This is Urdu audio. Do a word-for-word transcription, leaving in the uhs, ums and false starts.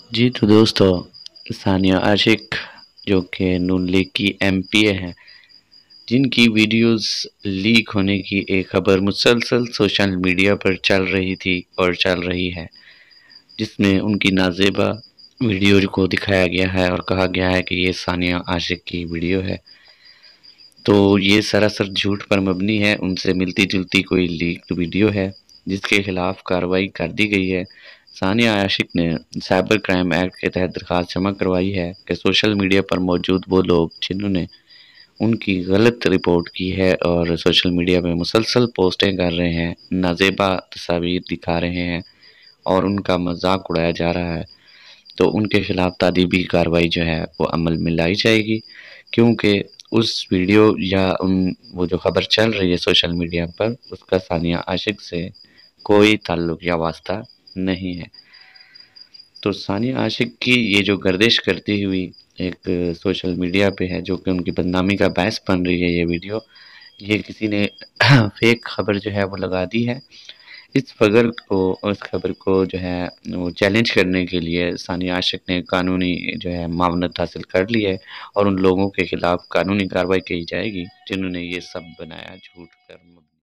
جی تو دوستو، ثانیہ عاشق جو کہ نون لیگ کی ایم پی اے ہیں، جن کی ویڈیوز لیک ہونے کی ایک خبر مسلسل سوشل میڈیا پر چل رہی تھی اور چل رہی ہے، جس میں ان کی نازیبا ویڈیو کو دکھایا گیا ہے اور کہا گیا ہے کہ یہ ثانیہ عاشق کی ویڈیو ہے، تو یہ سراسر جھوٹ پر مبنی ہے۔ ان سے ملتی جلتی کوئی لیک ویڈیو ہے جس کے خلاف کارروائی کر دی گئی ہے۔ ثانیہ عاشق نے سائبر کرائم ایکٹ کے تحت درخواست جمع کروائی ہے کہ سوشل میڈیا پر موجود وہ لوگ جنہوں نے ان کی غلط رپورٹ کی ہے اور سوشل میڈیا پہ مسلسل پوسٹیں کر رہے ہیں، نازیبا تصاویر دکھا رہے ہیں اور ان کا مذاق اڑایا جا رہا ہے، تو ان کے خلاف تادیبی کارروائی جو ہے وہ عمل میں لائی جائے گی، کیونکہ اس ویڈیو یا ان وہ جو خبر چل رہی ہے سوشل میڈیا پر، اس کا ثانیہ عاشق سے کوئی تعلق یا واسطہ نہیں ہے۔ تو ثانیہ عاشق کی یہ جو گردش کرتی ہوئی ایک سوشل میڈیا پہ ہے، جو کہ ان کی بدنامی کا باعث بن رہی ہے، یہ ویڈیو یہ کسی نے فیک خبر جو ہے وہ لگا دی ہے۔ اس خبر کو اس خبر کو جو ہے وہ چیلنج کرنے کے لیے ثانیہ عاشق نے قانونی جو ہے معاونت حاصل کر لی ہے اور ان لوگوں کے خلاف قانونی کارروائی کی جائے گی جنہوں نے یہ سب بنایا جھوٹ پر